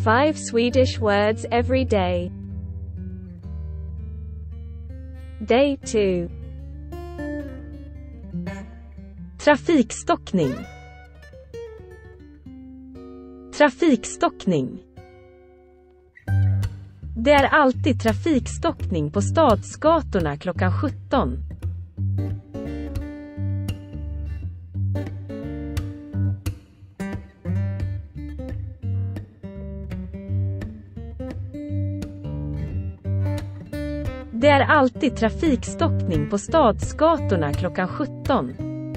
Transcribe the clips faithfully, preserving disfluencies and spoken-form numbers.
five Swedish words every day. Day two. Trafikstockning. Trafikstockning. Det är alltid trafikstockning på stadsgatorna klockan sjutton. Det är alltid trafikstockning på stadsgatorna klockan sjutton.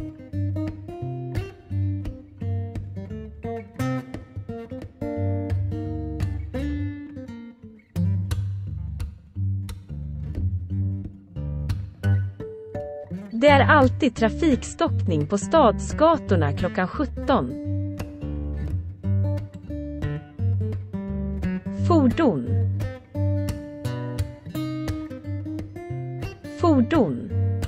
Det är alltid trafikstockning på stadsgatorna klockan sjutton. Fordon. Fordon.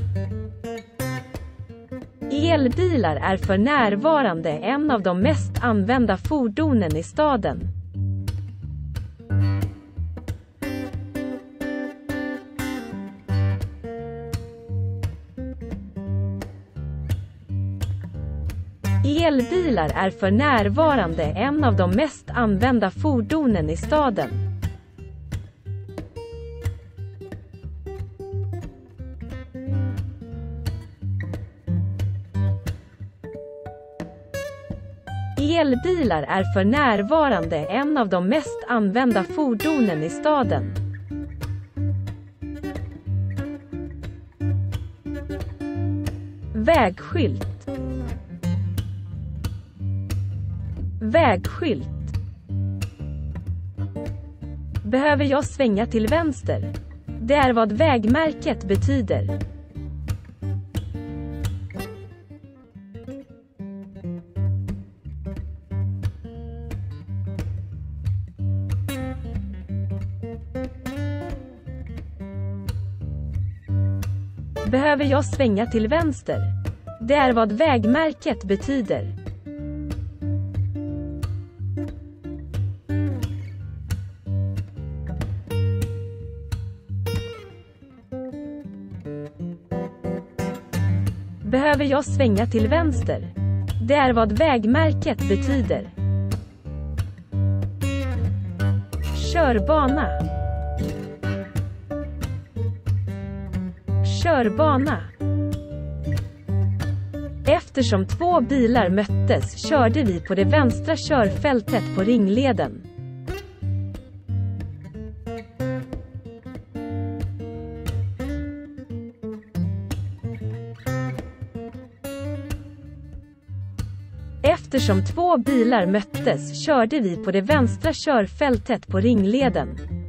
Elbilar är för närvarande en av de mest använda fordonen i staden. Elbilar är för närvarande en av de mest använda fordonen i staden. Elbilar är för närvarande en av de mest använda fordonen i staden. Vägskylt. Vägskylt. Behöver jag svänga till vänster? Det är vad vägmärket betyder. Behöver jag svänga till vänster? Det är vad vägmärket betyder. Behöver jag svänga till vänster? Det är vad vägmärket betyder. Körbana. Körbana. Eftersom två bilar möttes körde vi på det vänstra körfältet på ringleden. Eftersom två bilar möttes körde vi på det vänstra körfältet på ringleden.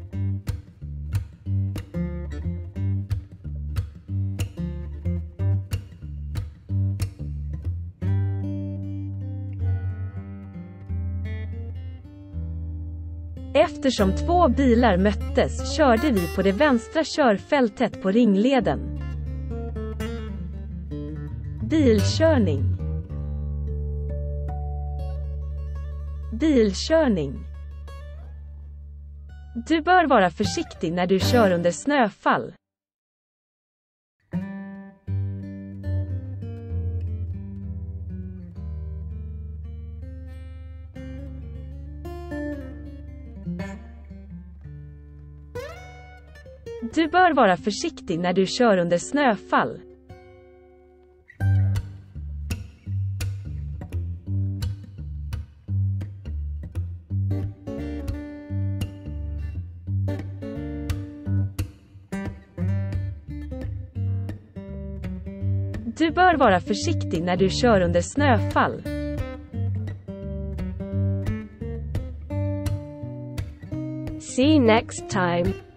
Eftersom två bilar möttes körde vi på det vänstra körfältet på ringleden. Bilkörning. Bilkörning. Du bör vara försiktig när du kör under snöfall. Du bör vara försiktig när du kör under snöfall. Du bör vara försiktig när du kör under snöfall. See you next time.